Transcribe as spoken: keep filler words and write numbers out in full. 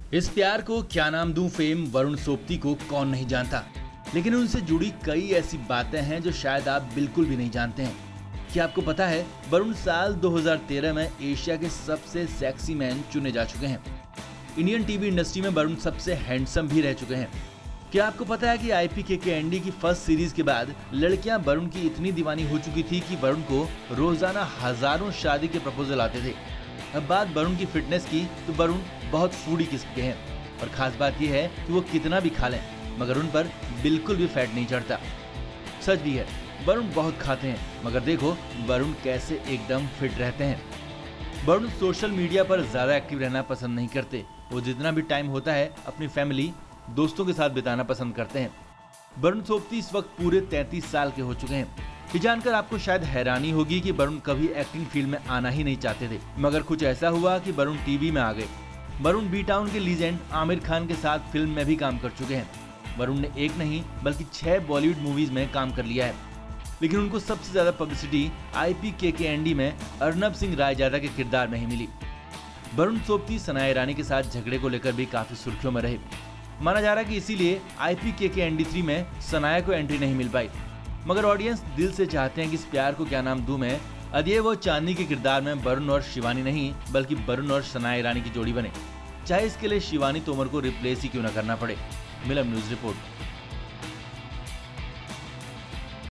इस प्यार को क्या नाम दूं फेम वरुण सोबती को कौन नहीं जानता, लेकिन उनसे जुड़ी कई ऐसी बातें हैं जो शायद आप बिल्कुल भी नहीं जानते हैं। क्या आपको पता है वरुण साल दो हज़ार तेरह में एशिया के सबसे सेक्सी मैन चुने जा चुके हैं। इंडियन टीवी इंडस्ट्री में वरुण सबसे हैंडसम भी रह चुके हैं। क्या आपको पता है कि आईपी केकेएनडी की फर्स्ट सीरीज के बाद लड़कियां वरुण की इतनी दीवानी हो चुकी थी कि वरुण को रोजाना हजारों शादी के प्रपोजल आते थे। अब बात वरुण की फिटनेस की तो वरुण बहुत फूडी किस्म के हैं और खास बात यह है कि वो कितना भी खा लें मगर उन पर बिल्कुल भी फैट नहीं चढ़ता। सच भी है, वरुण बहुत खाते हैं मगर देखो वरुण कैसे एकदम फिट रहते हैं। वरुण सोशल मीडिया पर ज्यादा एक्टिव रहना पसंद नहीं करते। वो जितना भी टाइम होता है अपनी फैमिली दोस्तों के साथ बिताना पसंद करते हैं। वरुण सोबती इस वक्त पूरे तैंतीस साल के हो चुके हैं। ये जानकर आपको शायद हैरानी होगी कि वरुण कभी एक्टिंग फील्ड में आना ही नहीं चाहते थे, मगर कुछ ऐसा हुआ कि वरुण टीवी में आ गए। वरुण बी टाउन के लीजेंड आमिर खान के साथ फिल्म में भी काम कर चुके हैं। वरुण ने एक नहीं बल्कि छह बॉलीवुड मूवीज में काम कर लिया है, लेकिन उनको सबसे ज्यादा पब्लिसिटी आईपी केकेएनडी में अर्नब सिंह रायजादा के किरदार में ही मिली। वरुण सोबती सनाया ईरानी के साथ झगड़े को लेकर भी काफी सुर्खियों में रहे। माना जा रहा है कि इसीलिए आईपी केकेएनडी थ्री में सनाया को एंट्री नहीं मिल पाई, मगर ऑडियंस दिल से चाहते हैं कि इस प्यार को क्या नाम दूं मैं अदिए वो चांदनी के किरदार में वरुण और शिवानी नहीं बल्कि वरुण और सनाया ईरानी की जोड़ी बने, चाहे इसके लिए शिवानी तोमर को रिप्लेस ही क्यों न करना पड़े। मिलम न्यूज रिपोर्ट।